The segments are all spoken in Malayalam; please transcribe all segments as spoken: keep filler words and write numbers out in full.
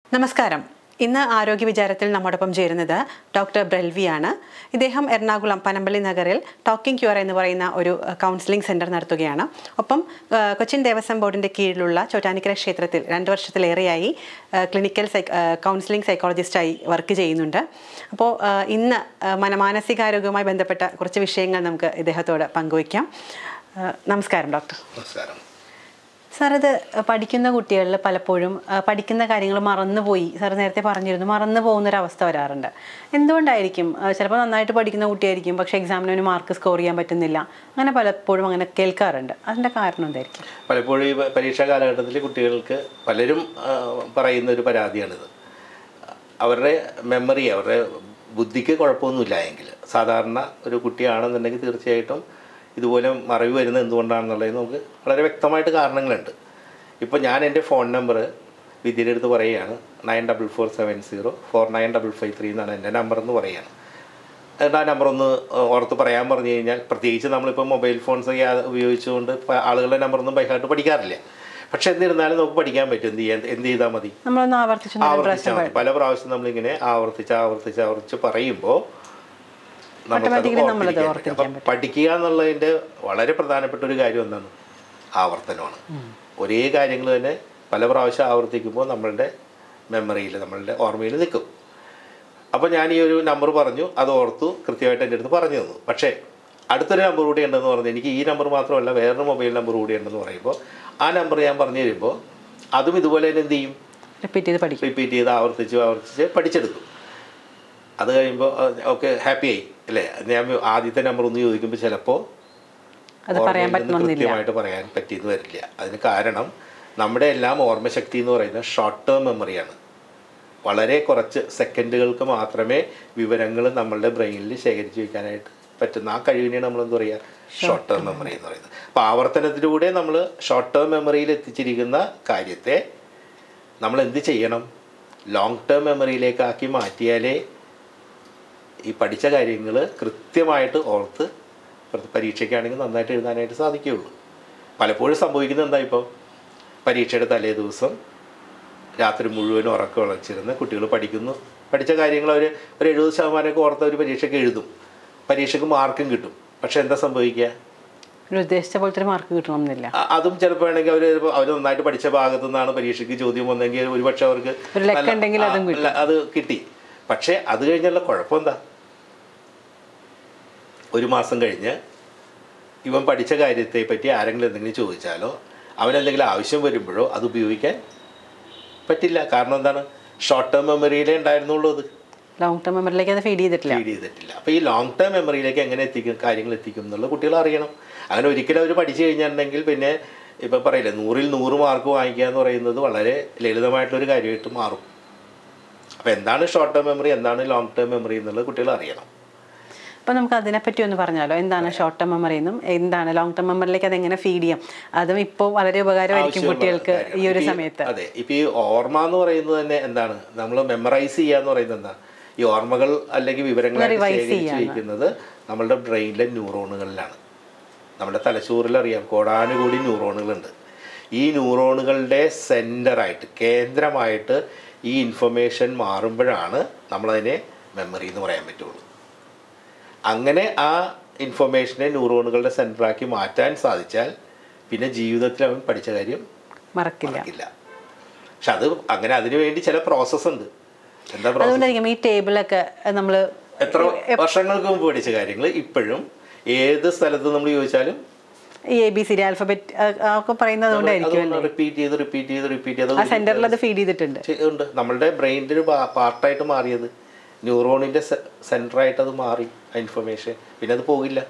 നമസ്കാരം. ഇന്ന് ആരോഗ്യ വിചാരത്തിൽ നമ്മോടൊപ്പം ചേരുന്നത് ഡോക്ടർ ബ്രെൽവിയാണ്. ഇദ്ദേഹം എറണാകുളം പനമ്പള്ളി നഗറിൽ ടോക്കിംഗ് ക്യൂർ എന്ന് പറയുന്ന ഒരു കൗൺസിലിംഗ് സെൻറ്റർ നടത്തുകയാണ്. ഒപ്പം കൊച്ചിൻ ദേവസ്വം ബോർഡിൻ്റെ കീഴിലുള്ള ചോറ്റാനിക്കര ക്ഷേത്രത്തിൽ രണ്ട് വർഷത്തിലേറെയായി ക്ലിനിക്കൽ സൈ കൗൺസിലിംഗ് സൈക്കോളജിസ്റ്റായി വർക്ക് ചെയ്യുന്നുണ്ട്. അപ്പോൾ ഇന്ന് മനമാനസികാരോഗ്യവുമായി ബന്ധപ്പെട്ട കുറച്ച് വിഷയങ്ങൾ നമുക്ക് ഇദ്ദേഹത്തോട് പങ്കുവയ്ക്കാം. നമസ്കാരം ഡോക്ടർ. നമസ്കാരം സാർ. ഇത് പഠിക്കുന്ന കുട്ടികളിൽ പലപ്പോഴും പഠിക്കുന്ന കാര്യങ്ങൾ മറന്നുപോയി, സാർ നേരത്തെ പറഞ്ഞിരുന്നു, മറന്നു പോകുന്നൊരവസ്ഥ വരാറുണ്ട്. എന്തുകൊണ്ടായിരിക്കും? ചിലപ്പോൾ നന്നായിട്ട് പഠിക്കുന്ന കുട്ടിയായിരിക്കും, പക്ഷേ എക്സാമിന് ഒരു മാർക്ക് സ്കോർ ചെയ്യാൻ പറ്റുന്നില്ല. അങ്ങനെ പലപ്പോഴും അങ്ങനെ കേൾക്കാറുണ്ട്. അതിൻ്റെ കാരണം എന്തായിരിക്കും? പലപ്പോഴും ഈ പരീക്ഷാ കാലഘട്ടത്തിൽ കുട്ടികൾക്ക് പലരും പറയുന്ന ഒരു പരാതിയാണിത്. അവരുടെ മെമ്മറി, അവരുടെ ബുദ്ധിക്ക് കുഴപ്പമൊന്നുമില്ല എങ്കിൽ, സാധാരണ ഒരു കുട്ടിയാണെന്നുണ്ടെങ്കിൽ തീർച്ചയായിട്ടും ഇതുപോലെ മറവി വരുന്നത് എന്തുകൊണ്ടാണെന്നുള്ളത് നമുക്ക് വളരെ വ്യക്തമായിട്ട് കാരണങ്ങളുണ്ട്. ഇപ്പോൾ ഞാൻ എൻ്റെ ഫോൺ നമ്പർ വിദ്യയുടെ അടുത്ത് പറയുകയാണ്. Nine double four seven zero four nine double five three എന്നാണ് എൻ്റെ നമ്പർ എന്ന് പറയുകയാണ്. എന്നിട്ട് ആ നമ്പർ ഒന്ന് ഓർത്ത് പറയാൻ പറഞ്ഞു കഴിഞ്ഞാൽ, പ്രത്യേകിച്ച് നമ്മളിപ്പോൾ മൊബൈൽ ഫോൺസ് ഉപയോഗിച്ചുകൊണ്ട് ആളുകളുടെ നമ്പറൊന്നും ബൈഹാർട്ട് പഠിക്കാറില്ല. പക്ഷെ എന്നിരുന്നാലും നമുക്ക് പഠിക്കാൻ പറ്റും. എന്ത് ചെയ്യാൻ എന്ത് ചെയ്താൽ മതി? ആവർത്തിച്ചാൽ മതി. പല പ്രാവശ്യം നമ്മളിങ്ങനെ ആവർത്തിച്ച് ആവർത്തിച്ച് ആവർത്തിച്ച് പറയുമ്പോൾ അപ്പം പഠിക്കുക എന്നുള്ളതിൻ്റെ വളരെ പ്രധാനപ്പെട്ട ഒരു കാര്യം എന്താണ്? ആവർത്തനമാണ്. ഒരേ കാര്യങ്ങൾ തന്നെ പല പ്രാവശ്യം ആവർത്തിക്കുമ്പോൾ നമ്മളുടെ മെമ്മറിയിൽ, നമ്മളുടെ ഓർമ്മയിൽ നിൽക്കും. അപ്പോൾ ഞാൻ ഈ ഒരു നമ്പർ പറഞ്ഞു, അത് ഓർത്തു കൃത്യമായിട്ട് എൻ്റെ അടുത്ത് പറഞ്ഞു തന്നു. പക്ഷേ അടുത്തൊരു നമ്പർ കൂടി ഉണ്ടെന്ന് പറഞ്ഞു, എനിക്ക് ഈ നമ്പർ മാത്രമല്ല വേറൊരു മൊബൈൽ നമ്പർ കൂടി ഉണ്ടെന്ന് പറയുമ്പോൾ ആ നമ്പർ ഞാൻ പറഞ്ഞു തരുമ്പോൾ അതും ഇതുപോലെ തന്നെ എന്ത് ചെയ്യും? റിപ്പീറ്റ് ചെയ്ത് പഠിക്കും. റിപ്പീറ്റ് ചെയ്ത് ആവർത്തിച്ച് ആവർത്തിച്ച് പഠിച്ചെടുക്കും. അത് കഴിയുമ്പോൾ ഓക്കെ, ഹാപ്പി ആയി അല്ലേ? ഞാൻ ആദ്യത്തെ നമ്പർ ഒന്ന് ചോദിക്കുമ്പോൾ ചിലപ്പോൾ കൃത്യമായിട്ട് പറയാൻ പറ്റിയെന്ന് വരില്ല. അതിന് കാരണം നമ്മുടെ എല്ലാം ഓർമ്മശക്തി എന്ന് പറയുന്നത് ഷോർട്ട് ടേം മെമ്മറിയാണ്. വളരെ കുറച്ച് സെക്കൻഡുകൾക്ക് മാത്രമേ വിവരങ്ങൾ നമ്മളുടെ ബ്രെയിനിൽ ശേഖരിച്ച് വയ്ക്കാനായിട്ട് പറ്റുന്ന ആ കഴിവിനെയാണ് നമ്മൾ എന്താ പറയുക? ഷോർട്ട് ടേം മെമ്മറി എന്ന് പറയുന്നത്. അപ്പോൾ ആവർത്തനത്തിലൂടെ നമ്മൾ ഷോർട്ട് ടേം മെമ്മറിയിൽ എത്തിച്ചിരിക്കുന്ന കാര്യത്തെ നമ്മൾ എന്ത് ചെയ്യണം? ലോങ് ടേം മെമ്മറിയിലേക്കാക്കി മാറ്റിയാലേ ഈ പഠിച്ച കാര്യങ്ങൾ കൃത്യമായിട്ട് ഓർത്ത് പരീക്ഷയ്ക്കാണെങ്കിൽ നന്നായിട്ട് എഴുതാനായിട്ട് സാധിക്കുകയുള്ളൂ. പലപ്പോഴും സംഭവിക്കുന്നത് എന്താ? ഇപ്പോൾ പരീക്ഷയുടെ തലേ ദിവസം രാത്രി മുഴുവനും ഉറക്കം ഉളച്ചിരുന്ന് കുട്ടികൾ പഠിക്കുന്നു. പഠിച്ച കാര്യങ്ങൾ അവർ ഒരു എഴുപത് ശതമാനമൊക്കെ ഓർത്ത് ഒരു പരീക്ഷയ്ക്ക് എഴുതും, പരീക്ഷയ്ക്ക് മാർക്കും കിട്ടും. പക്ഷെ എന്താ സംഭവിക്കുക? ഉദ്ദേശിച്ച പോലത്തെ മാർക്ക് കിട്ടണമെന്നില്ല. അതും ചിലപ്പോൾ ആണെങ്കിൽ അവർ അവർ നന്നായിട്ട് പഠിച്ച ഭാഗത്തു നിന്നാണ് പരീക്ഷയ്ക്ക് ചോദ്യം വന്നെങ്കിൽ ഒരുപക്ഷെ അവർക്ക് അത് കിട്ടി. പക്ഷേ അത് കഴിഞ്ഞുള്ള കുഴപ്പം എന്താ? ഒരു മാസം കഴിഞ്ഞ് ഇവൻ പഠിച്ച കാര്യത്തെ പറ്റി ആരെങ്കിലും എന്തെങ്കിലും ചോദിച്ചാലോ അവനെന്തെങ്കിലും ആവശ്യം വരുമ്പോഴോ അത് ഉപയോഗിക്കാൻ പറ്റില്ല. കാരണം എന്താണ്? ഷോർട്ട് ടേം മെമ്മറിയിലേ ഉണ്ടായിരുന്നുള്ളൂ. അത് ലോങ് ടേം മെമ്മറിയിലേക്ക് അത് ഫീഡ് ചെയ്തിട്ടില്ല ഫീഡ് ചെയ്തിട്ടില്ല അപ്പോൾ ഈ ലോങ് ടേം മെമ്മറിയിലേക്ക് എങ്ങനെ എത്തിക്കും കാര്യങ്ങൾ എത്തിക്കും എന്നുള്ള കുട്ടികൾ അറിയണം. അങ്ങനെ ഒരിക്കലും അവർ പഠിച്ചു കഴിഞ്ഞിട്ടുണ്ടെങ്കിൽ പിന്നെ ഇപ്പം പറയില്ലേ, നൂറിൽ നൂറ് മാർക്ക് വാങ്ങിക്കുക എന്ന് പറയുന്നത് വളരെ ലളിതമായിട്ടുള്ളൊരു കാര്യമായിട്ട് മാറും. അപ്പോൾ എന്താണ് ഷോർട്ട് ടേം മെമ്മറി, എന്താണ് ലോങ് ടേം മെമ്മറി എന്നുള്ളത് കുട്ടികൾ അറിയണം. അപ്പോൾ നമുക്ക് അതിനെപ്പറ്റി ഒന്ന് പറഞ്ഞാലോ? എന്താണ് ഷോർട്ട് ടേം മെമ്മറി എന്നും എന്താണ് ലോങ് ടേം മെമ്മറിയിലേക്ക് അതെങ്ങനെ ഫീഡ് ചെയ്യാം? അതും ഇപ്പോൾ വളരെ ഉപകാരമായിരിക്കും കുട്ടികൾക്ക് ഈ ഒരു സമയത്ത്. അതെ, ഇപ്പോൾ ഈ ഓർമ്മ എന്ന് പറയുന്നത് തന്നെ എന്താണ്? നമ്മൾ മെമ്മറൈസ് ചെയ്യുക എന്ന് പറയുന്നത് എന്താ? ഈ ഓർമ്മകൾ അല്ലെങ്കിൽ വിവരങ്ങൾ ശേഖരിച്ചിരിക്കുന്നത് നമ്മളുടെ ബ്രെയിനിലെ ന്യൂറോണുകളിലാണ്. നമ്മുടെ തലച്ചോറിൽ അറിയാം കോടാനുകൂടി ന്യൂറോണുകളുണ്ട്. ഈ ന്യൂറോണുകളുടെ സെൻറ്ററായിട്ട്, കേന്ദ്രമായിട്ട് ഈ ഇൻഫർമേഷൻ മാറുമ്പോഴാണ് നമ്മളതിനെ മെമ്മറി എന്ന് പറയാൻ പറ്റുള്ളൂ. അങ്ങനെ ആ ഇൻഫർമേഷനെ ന്യൂറോണുകളുടെ സെൻറ്ററാക്കി മാറ്റാൻ സാധിച്ചാൽ പിന്നെ ജീവിതത്തിൽ അവൻ പഠിച്ച കാര്യം മറക്കില്ല. പക്ഷെ അത് അങ്ങനെ അതിനു വേണ്ടി ചില പ്രോസസ്സ് ഉണ്ട്. എന്താ പ്രോസസ്? ഈ ടേബിളൊക്കെ നമ്മൾ എത്ര വർഷങ്ങൾക്ക് മുമ്പ് പഠിച്ച കാര്യങ്ങൾ ഇപ്പോഴും ഏത് സ്ഥലത്ത് നമ്മൾ ചോദിച്ചാലും A B C D alphabet ഒക്കെ പറയുന്നത് റിപ്പീറ്റ് ചെയ്ത് റിപ്പീറ്റ് ചെയ്ത് റിപ്പീറ്റ് ചെയ്ത് സെന്ററിൽ അത് ഫീഡ് ചെയ്തിട്ടുണ്ട്. ഉണ്ട്. നമ്മളുടെ ബ്രെയിനിൻ്റെ ഒരു പാർട്ടായിട്ട് മാറിയത്, ന്യൂറോണിൻ്റെ സെൻറ്ററായിട്ട് അത് മാറി ആ ഇൻഫർമേഷൻ. പിന്നെ അത് പോകില്ല.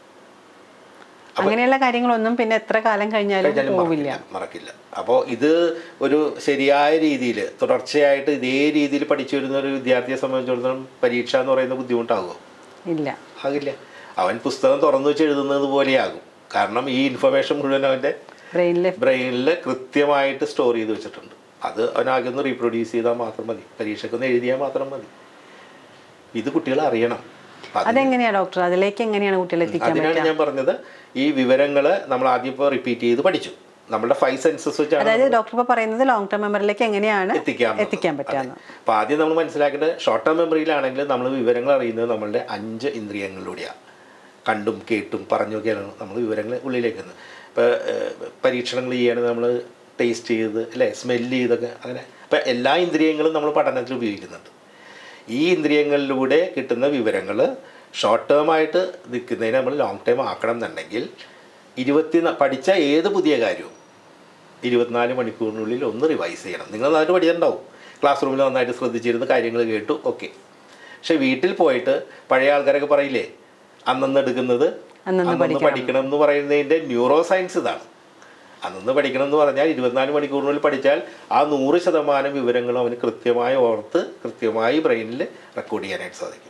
അങ്ങനെയുള്ള കാര്യങ്ങളൊന്നും പിന്നെ എത്ര കാലം കഴിഞ്ഞാലും പോവില്ല, മറക്കില്ല. അപ്പോൾ ഇത് ഒരു ശരിയായ രീതിയിൽ തുടർച്ചയായിട്ട് ഇതേ രീതിയിൽ പഠിച്ചു വരുന്ന ഒരു വിദ്യാർത്ഥിയെ സംബന്ധിച്ചിടത്തോളം പരീക്ഷ എന്ന് പറയുന്ന ബുദ്ധിമുട്ടാകുമോ? ഇല്ല, ആകില്ല. അവൻ പുസ്തകം തുറന്നു വെച്ച് എഴുതുന്നത് പോലെയാകും. കാരണം ഈ ഇൻഫർമേഷൻ മുഴുവൻ അവൻ്റെ ബ്രെയിനിൽ ബ്രെയിനിൽ കൃത്യമായിട്ട് സ്റ്റോർ ചെയ്ത് വെച്ചിട്ടുണ്ട്. അത് അവനാകെ ഒന്ന് റീപ്രൊഡ്യൂസ് ചെയ്താൽ മാത്രം മതി, പരീക്ഷയ്ക്കൊന്ന് എഴുതിയാൽ മാത്രം മതി. ഇത് കുട്ടികൾ അറിയണം. അതെങ്ങനെയാണ് ഡോക്ടർ? അതിലേക്ക് എങ്ങനെയാണ് കുട്ടികളെ എത്തിക്കാൻ? അതിനാണ് ഞാൻ പറഞ്ഞത്, ഈ വിവരങ്ങൾ നമ്മൾ ആദ്യം ഇപ്പോൾ റിപ്പീറ്റ് ചെയ്ത് പഠിച്ചു. നമ്മുടെ ഫൈവ് സെൻസസ് വെച്ചാണ് അതായത് ഡോക്ടർ ഇപ്പോൾ പറയുന്നത് ലോങ് ടേം മെമ്മറിയിലേക്ക് എങ്ങനെയാണ് എത്തിക്കാൻ എത്തിക്കാൻ പറ്റുക. അപ്പോൾ ആദ്യം നമ്മൾ മനസ്സിലാക്കേണ്ടത് ഷോർട്ട് ടേം മെമ്മറിയിലാണെങ്കിൽ നമ്മൾ വിവരങ്ങൾ അറിയുന്നത് നമ്മളുടെ അഞ്ച് ഇന്ദ്രിയങ്ങളിലൂടെയാണ്. കണ്ടും കേട്ടും പറഞ്ഞൊക്കെയാണ് നമ്മൾ വിവരങ്ങൾ ഉള്ളിലേക്ക് വരുന്നത്. ഇപ്പോൾ പരീക്ഷണങ്ങൾ ചെയ്യുകയാണെങ്കിൽ നമ്മൾ ടേസ്റ്റ് ചെയ്ത് അല്ലേ, സ്മെല്ല് ചെയ്തൊക്കെ അങ്ങനെ. അപ്പോൾ എല്ലാ ഇന്ദ്രിയങ്ങളും നമ്മൾ പഠനത്തിൽ ഉപയോഗിക്കുന്നുണ്ട്. ഈ ഇന്ദ്രിയങ്ങളിലൂടെ കിട്ടുന്ന വിവരങ്ങൾ ഷോർട്ട് ടേം ആയിട്ട് നിൽക്കുന്നതിന് നമ്മൾ ലോങ് ടേം ആക്കണം എന്നുണ്ടെങ്കിൽ ഇരുപത്തി പഠിച്ച ഏത് പുതിയ കാര്യവും ഇരുപത്തിനാല് മണിക്കൂറിനുള്ളിൽ ഒന്ന് റിവൈസ് ചെയ്യണം. നിങ്ങൾ നന്നായിട്ട് പഠിച്ചിട്ടുണ്ടാവും, ക്ലാസ് റൂമിൽ നന്നായിട്ട് ശ്രദ്ധിച്ചിരുന്ന കാര്യങ്ങൾ കേട്ടു, ഓക്കെ. പക്ഷെ വീട്ടിൽ പോയിട്ട് പഴയ ആൾക്കാരൊക്കെ പറയില്ലേ, അന്നന്ന് എടുക്കുന്നത് അന്നന്ന് പഠിക്കണം എന്ന് പറയുന്നതിൻ്റെ ന്യൂറോ സയൻസ് ഇതാണ്. അന്നന്ന് പഠിക്കണം എന്ന് പറഞ്ഞാൽ ഇരുപത്തിനാല് മണിക്കൂറിനുള്ളിൽ പഠിച്ചാൽ ആ നൂറ് ശതമാനം വിവരങ്ങളും അവന് കൃത്യമായി ഓർത്ത് കൃത്യമായി ബ്രെയിനിൽ റെക്കോർഡ് ചെയ്യാനായിട്ട് സാധിക്കും.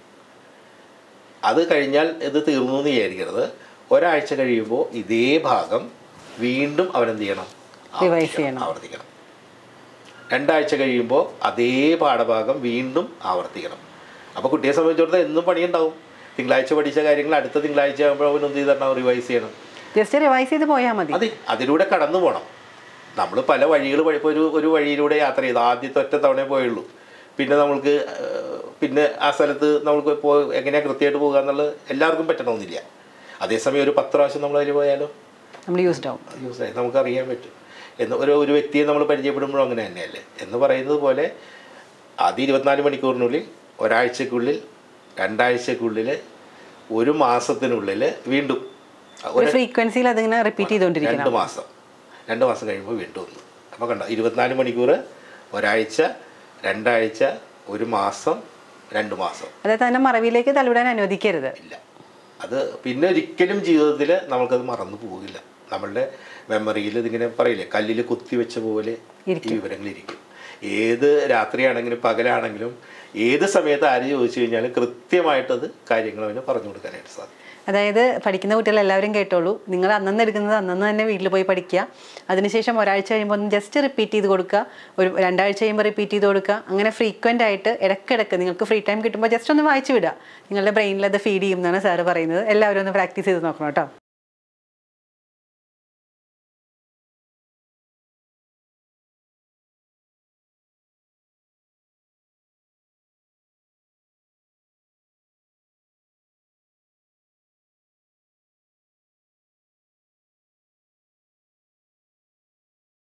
അത് കഴിഞ്ഞാൽ ഇത് തീർന്നു എന്ന് വിചാരിക്കരുത്. ഒരാഴ്ച കഴിയുമ്പോൾ ഇതേ ഭാഗം വീണ്ടും അവനെന്ത് ചെയ്യണം, ആവർത്തിക്കണം. രണ്ടാഴ്ച കഴിയുമ്പോൾ അതേ പാഠഭാഗം വീണ്ടും ആവർത്തിക്കണം. അപ്പോൾ കുട്ടിയെ സംബന്ധിച്ചിടത്തോളം എന്നും പണിയുണ്ടാവും. തിങ്കളാഴ്ച പഠിച്ച കാര്യങ്ങൾ അടുത്ത തിങ്കളാഴ്ച ആകുമ്പോൾ അവൻ എന്ത് ചെയ്തിട്ടുണ്ടാവും, റിവൈസ് ചെയ്യണം. ജസ്റ്റ് റിവൈസ് ചെയ്ത് പോയാൽ മതി. അതെ, അതിലൂടെ കടന്നു പോകണം. നമ്മൾ പല വഴികൾ ഇപ്പോൾ ഒരു ഒരു വഴിയിലൂടെ യാത്ര ചെയ്ത് ആദ്യത്തെ ഒറ്റ തവണയേ പോയുള്ളൂ. പിന്നെ നമ്മൾക്ക് പിന്നെ ആ സ്ഥലത്ത് നമ്മൾക്ക് പോ എങ്ങനെയാണ് കൃത്യമായിട്ട് പോകുക എന്നുള്ളത് എല്ലാവർക്കും പറ്റണമെന്നില്ല. അതേസമയം ഒരു പത്ത് പ്രാവശ്യം നമ്മൾ അതിൽ പോയാലോ നമ്മൾ യൂസ്ഡ് ആവും യൂസ് ആയി നമുക്കറിയാൻ പറ്റും. എന്ന് ഒരു ഒരു വ്യക്തിയെ നമ്മൾ പരിചയപ്പെടുമ്പോഴും അങ്ങനെ തന്നെയല്ലേ എന്ന് പറയുന്നത് പോലെ അത് ഇരുപത്തിനാല് മണിക്കൂറിനുള്ളിൽ, ഒരാഴ്ചക്കുള്ളിൽ, രണ്ടാഴ്ചക്കുള്ളിൽ, ഒരു മാസത്തിനുള്ളിൽ വീണ്ടും ഫ്രീക്വൻസിയിൽ അതിങ്ങനെ റിപ്പീറ്റ് ചെയ്തുകൊണ്ടിരിക്കും. രണ്ട് മാസം രണ്ട് മാസം കഴിയുമ്പോൾ വീണ്ടും ഒന്ന്. അപ്പോൾ കണ്ടോ, ഇരുപത്തിനാല് മണിക്കൂർ, ഒരാഴ്ച, രണ്ടാഴ്ച, ഒരു മാസം, രണ്ട് മാസം. അതായത് തന്നെ മറവിയിലേക്ക് തള്ളിവിടാൻ അനുവദിക്കരുത്. ഇല്ല, അത് പിന്നെ ഒരിക്കലും ജീവിതത്തിൽ നമ്മൾക്കത് മറന്നു പോകില്ല. നമ്മളുടെ മെമ്മറിയിൽ ഇതിങ്ങനെ പറയില്ലേ, കല്ലിൽ കുത്തി വെച്ച പോലെ ഈ വിവരങ്ങളിരിക്കും. ഏത് രാത്രിയാണെങ്കിലും പകലാണെങ്കിലും ഏത് സമയത്ത് ആര് ചോദിച്ചു കഴിഞ്ഞാലും കൃത്യമായിട്ടത് കാര്യങ്ങൾ അവന് പറഞ്ഞു കൊടുക്കാനായിട്ട് സാധിക്കും. അതായത് പഠിക്കുന്ന കുട്ടികൾ എല്ലാവരും കേട്ടോളൂ, നിങ്ങൾ അന്നന്ന് എടുക്കുന്നത് അന്നന്ന് തന്നെ വീട്ടിൽ പോയി പഠിക്കുക. അതിനുശേഷം ഒരാഴ്ച കഴിയുമ്പോൾ ഒന്ന് ജസ്റ്റ് റിപ്പീറ്റ് ചെയ്ത് കൊടുക്കുക, ഒരു രണ്ടാഴ്ച കഴിയുമ്പോൾ റിപ്പീറ്റ് ചെയ്ത് കൊടുക്കുക. അങ്ങനെ ഫ്രീക്വൻ്റ് ആയിട്ട് ഇടയ്ക്കിടയ്ക്ക് നിങ്ങൾക്ക് ഫ്രീ ടൈം കിട്ടുമ്പോൾ ജസ്റ്റ് ഒന്ന് വായിച്ചു വിടുക. നിങ്ങളുടെ ബ്രെയിനിൽ അത് ഫീഡ് ചെയ്യും എന്നാണ് സാറ് പറയുന്നത്. എല്ലാവരും ഒന്ന് പ്രാക്ടീസ് ചെയ്ത് നോക്കണം കേട്ടോ.